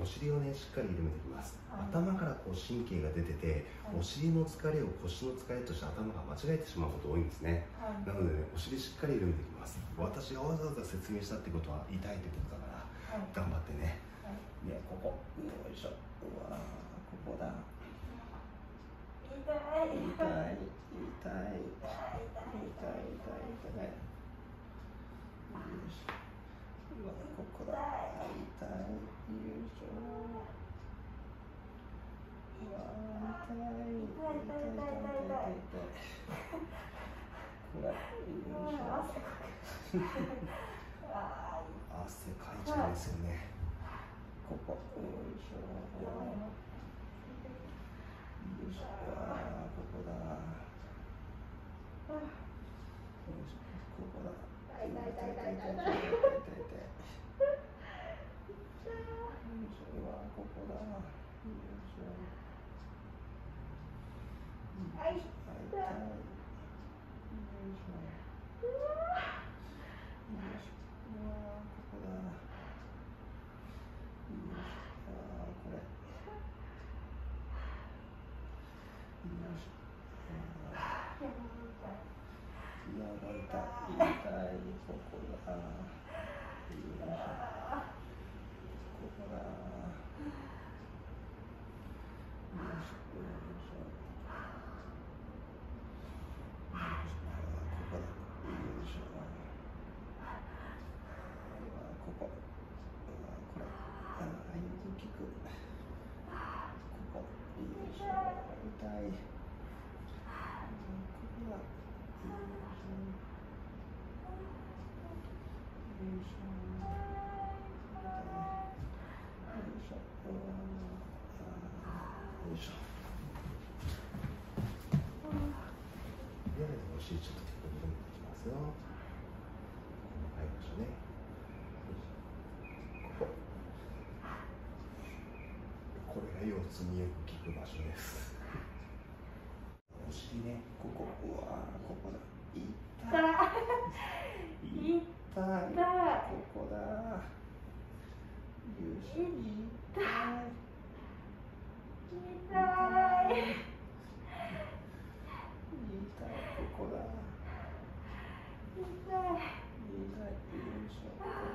尻をねしっかり緩めていきます。頭からこう神経が出てて、お尻の疲れを腰の疲れとして頭が間違えてしまうこと多いんですね。なのでね、お尻しっかり緩めていきます。私がわざわざ説明したってことは痛いってことだから、頑張ってね。で、ここ、よいしょ。うわー、ここだ。痛い痛い痛い痛い痛い痛い。よいしょ。うわ、ここだ。痛い。よいしょ。うわー、痛い。これ、よいしょ。汗かいちゃうんですよね。ここ、よいしょ。よいしょ。うわー、ここだ。よいしょ、ここだ。痛い。よいしょ、うわー、ここだ。よいしょ。痛い。よいしょ。うわー、ここだ。よいしょ。あー、これ。よいしょ。やばい、痛い、ここだ。よいしょ。ここだ。よいしょ。ここだ。よいしょ。ここ。これ。よく効く。ここ。よいしょ。痛い。ここだ。よいしょ。では、お尻ちょっと手を緩めていきますよ。はい、場所ね。これが腰痛によく効く場所です。お尻ね、ここ、うわー、ここだ。痛い。ここだ。よいしょ。痛い。ここだ。よいしょ。よいしょ。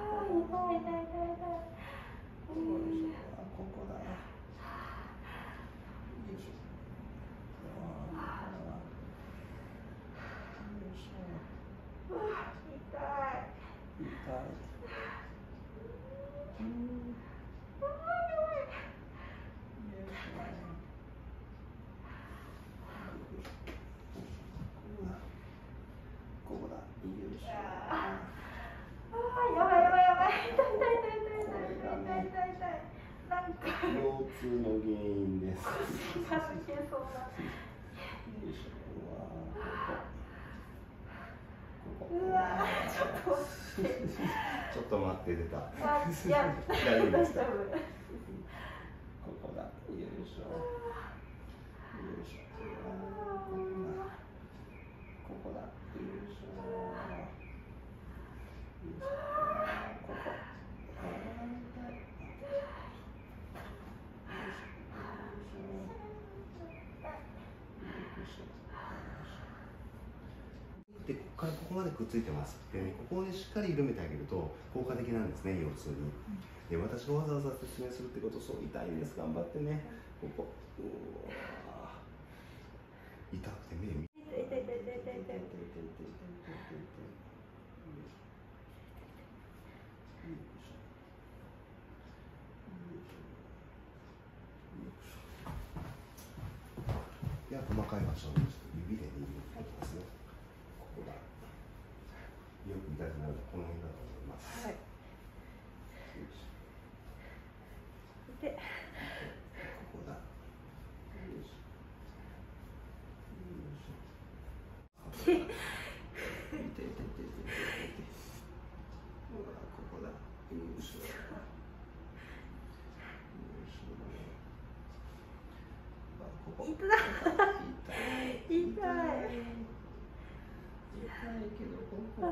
ここだ。よいしょ。痛い。ここだ。よいしょ。 やばい。 腰痛の原因です。 うわー、ちょっと待って。 出た。 いや、 大丈夫ですか。 大丈夫。 ここだ。よいしょ。ここだ。よいしょ。ここ。で、ここからここまでくっついてます。で、ここをしっかり緩めてあげると効果的なんですね、腰痛に。で、私がわざわざ説明するってこと、そう痛いんです。頑張ってね。ここ。痛くて目見。では細かい場所を指で握っていきますよ。ここがよく痛くなるのはこの辺だと思います。はい。 で、 ここだ。よいしょ。痛い。うわ、ここだ。よいしょ。痛いけどここ。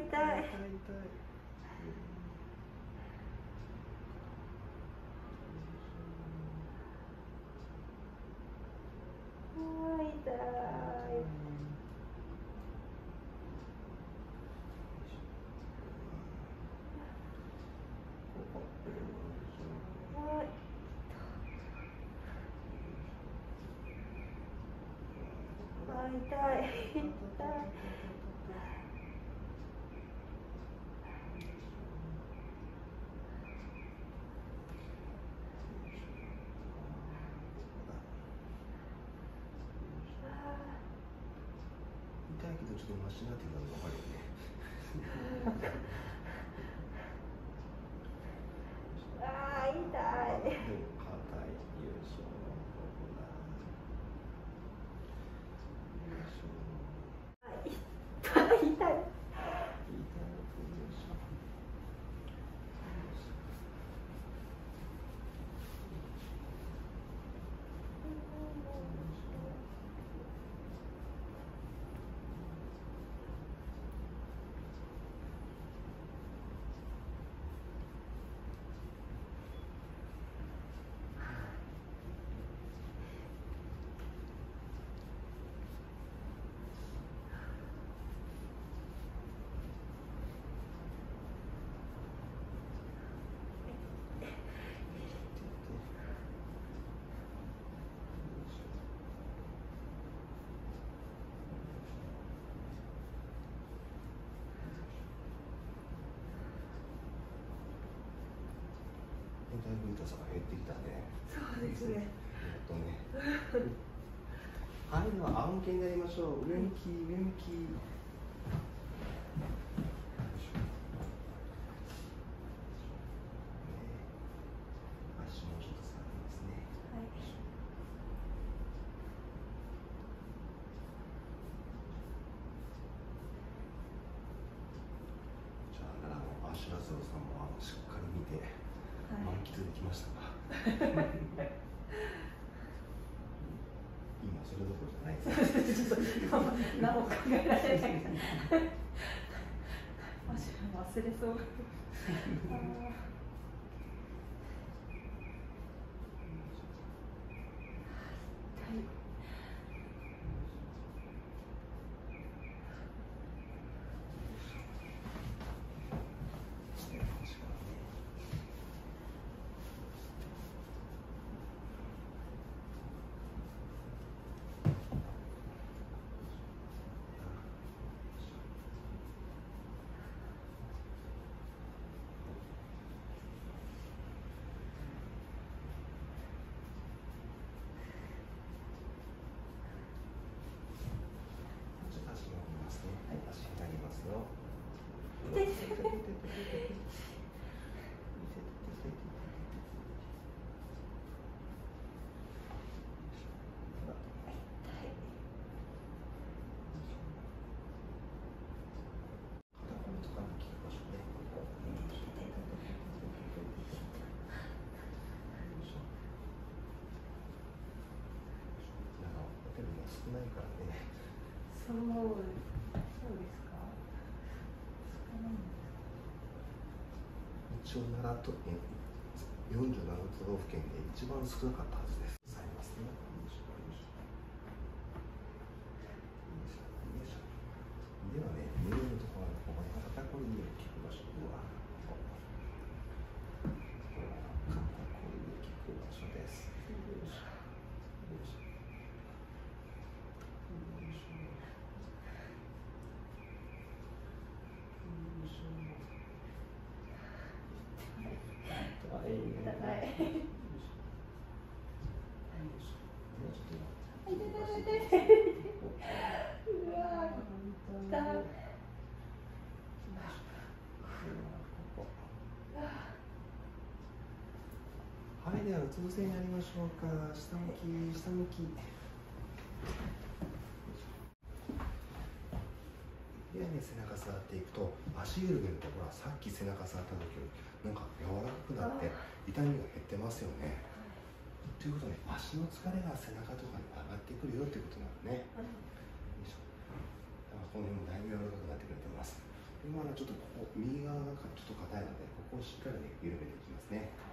痛いけどちょっとマシになってくるの分かるよね。 ああ、痛い。 でも硬い。よいしょ。ここだ。よいしょ。 痛い。痛い。 痛い。よいしょ。だいぶ痛さが減ってきたね。 そうですね。 はい、では仰向けになりましょう。上向き、上向き。足もちょっと下がりますね。 はい。 じゃあ、奈良のアシュラゾウさんもしっかり見て。満喫できましたか。今それどころじゃないです。 何も考えられない。忘れそう。 少ないからね。 そうですか。 一応奈良と47都道府県で一番少なかったはずです。されますね。ではね、胸のところのここに肩こりに効く場所は肩こりに効く場所です。はい、ではうつ伏せになりましょうか。下向き、下向き。ではね、背中触っていくと、足緩めるところはさっき背中触った時よりなんか柔らかくなって痛みが減ってますよね。ということで、足の疲れが背中とかに上がってくるよということなのね。よいしょ。だからこの辺もだいぶ柔らかくなってくれてます。よまだちょっとここ右側がちょっと硬いので、ここをしっかりね緩めていきますね。